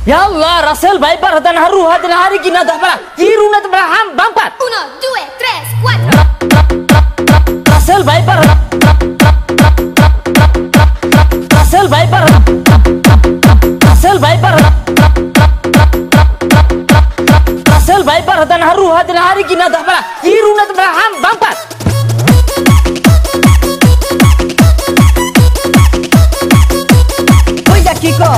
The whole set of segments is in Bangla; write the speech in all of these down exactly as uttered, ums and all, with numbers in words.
Yalla, Russell Viper dan haru hadir hari kina dah para. Kiruna tu ham bangpat. Uno, due, tres, cuatro. Russell Viper. Russell Viper. Russell Viper. Russell Viper dan haru hadir hari kina dah para. Kiruna tu ham bangpat. Oi dah Kiko.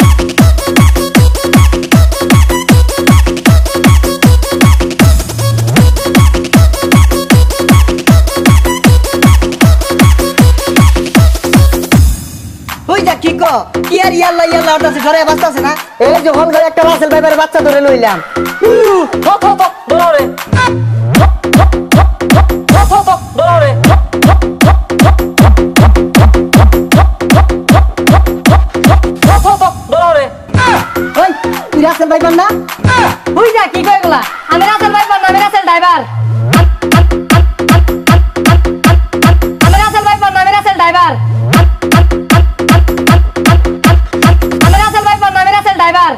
Kiko, কি আর ইয়াল্লা ইয়াল্লা ওটাছে ঘরে বাচ্চা আছে না? এই যে হল ঘরে একটা রাসেল ভাইপারের বাচ্চা ধরে লইলাম। থো থো থো দৌড়ে। থো থো থো দৌড়ে। থো থো থো দৌড়ে। ওই তুই রাসেল ভাইপার না? বুঝ যা কি কইগুলা আমি রাসেল ভাইপার না আমি রাসেল ড্রাইভার আমি রাসেল ভাইপার না আমি রাসেল ড্রাইভার ড্রাইভার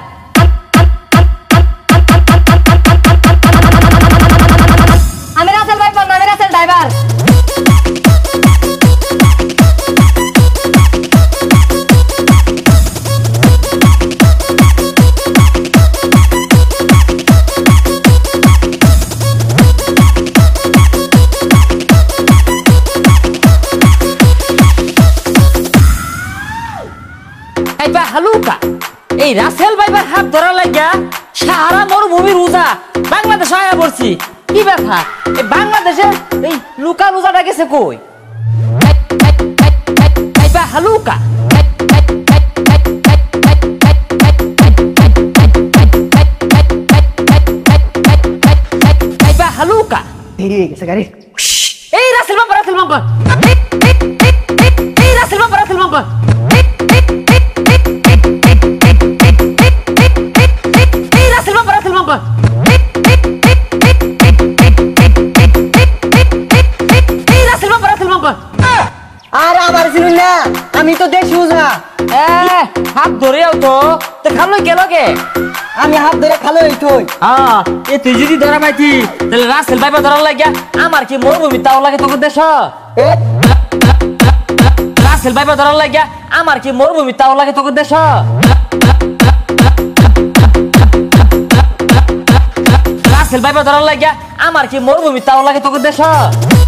আমি রাসেল ভাই পান্না আমি রাসেল ড্রাইভার এই বা হালুকা এই রাসেল ভাইপার হাত ধরা লাগিয়া সাহারা মরুভূমির রোজা বাংলাদেশ আয়া পড়ছি কি ব্যাথা এই বাংলাদেশে এই লুকা রোজাটা গেছে কই এই বা হালুকা এই বা হালুকা দেরি হয়ে গেছে গাড়ি। এই রাসেল ভাইপার রাসেল ভাইপার এই রাসেল ভাইপার রাসেল ভাইপার আর আমার শুনুন না আমি তো দেখি বুঝা হাত ধরেও তো তো খালো গেল কে আমি হাত ধরে খালো এই তুই হ্যাঁ এ তুই যদি ধরা পাইতি তাহলে রাসেল ভাইপার ধরার লাগিয়া আমার কি মরুভূমি তাও লাগে তোকে দেশ রাসেল ভাইপার ধরার লাগিয়া আমার কি মরুভূমি তাও লাগে তোকে দেশ রাসেল ভাইপার ধরার লাগিয়া আমার কি মরুভূমি তাও লাগে তোকে দেশ